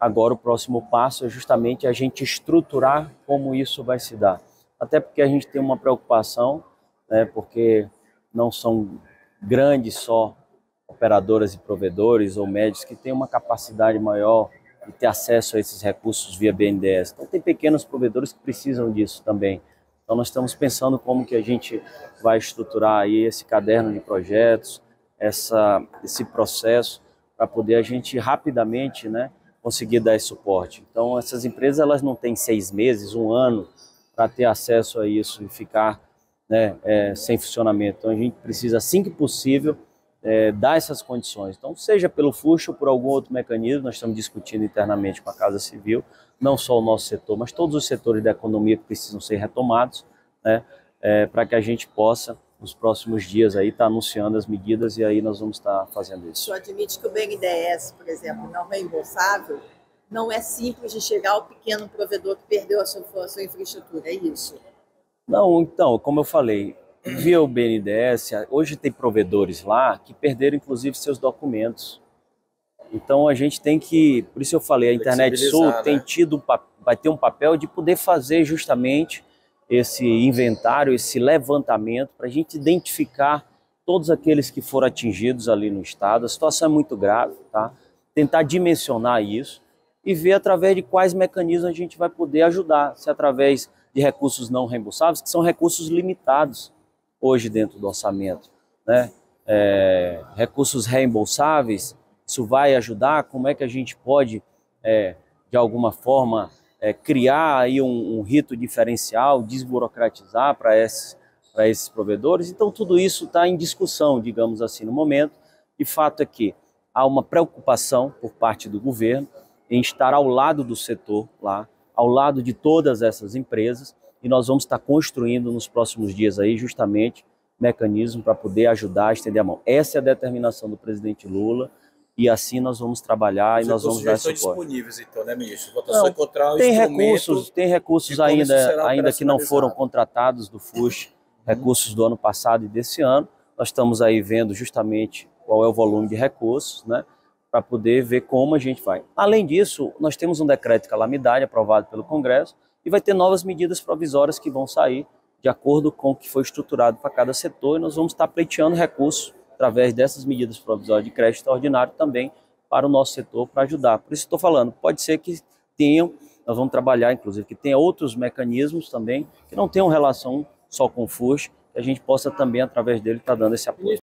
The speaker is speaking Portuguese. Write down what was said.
agora o próximo passo é justamente a gente estruturar como isso vai se dar. Até porque a gente tem uma preocupação, né, porque não são grandes só operadoras e provedores ou médios que têm uma capacidade maior de ter acesso a esses recursos via BNDES. Então tem pequenos provedores que precisam disso também. Então nós estamos pensando como que a gente vai estruturar aí esse caderno de projetos, esse processo, para poder a gente rapidamente, né, conseguir dar esse suporte. Então essas empresas elas não têm 6 meses, 1 ano para ter acesso a isso e ficar, né, sem funcionamento. Então a gente precisa, assim que possível, dar essas condições. Então, seja pelo FUSH ou por algum outro mecanismo, nós estamos discutindo internamente com a Casa Civil, não só o nosso setor, mas todos os setores da economia que precisam ser retomados, né, para que a gente possa, nos próximos dias, aí, estar anunciando as medidas e aí nós vamos estar fazendo isso. O senhor admite que o BNDES, por exemplo, não reembolsável, não é simples de chegar ao pequeno provedor que perdeu a sua infraestrutura, é isso? Não, então, como eu falei, via o BNDES, hoje tem provedores lá que perderam inclusive seus documentos. Então a gente tem que, por isso eu falei, a Internet Sul tem tido, vai ter um papel de poder fazer justamente esse inventário, esse levantamento, para a gente identificar todos aqueles que foram atingidos ali no estado. A situação é muito grave, tá? Tentar dimensionar isso e ver através de quais mecanismos a gente vai poder ajudar, se através de recursos não reembolsáveis, que são recursos limitados hoje dentro do orçamento, né? Recursos reembolsáveis, isso vai ajudar? Como é que a gente pode, de alguma forma, criar aí um rito diferencial, desburocratizar para esses provedores? Então tudo isso está em discussão, digamos assim, no momento. De fato é que há uma preocupação por parte do governo em estar ao lado do setor lá, ao lado de todas essas empresas, e nós vamos estar construindo nos próximos dias aí justamente mecanismo para poder ajudar a estender a mão. Essa é a determinação do presidente Lula e assim nós vamos trabalhar e nós vamos dar suporte. Estão disponíveis então, né, ministro? Votação encontrar um tem recursos ainda que não foram contratados do FUSH, recursos do ano passado e desse ano. Nós estamos aí vendo justamente qual é o volume de recursos, né, para poder ver como a gente vai. Além disso, nós temos um decreto de calamidade aprovado pelo Congresso e vai ter novas medidas provisórias que vão sair de acordo com o que foi estruturado para cada setor, e nós vamos estar pleiteando recursos através dessas medidas provisórias de crédito extraordinário também para o nosso setor, para ajudar. Por isso estou falando, pode ser que tenham, nós vamos trabalhar inclusive, que tenha outros mecanismos também que não tenham relação só com o FUSH, que a gente possa também, através dele, estar dando esse apoio.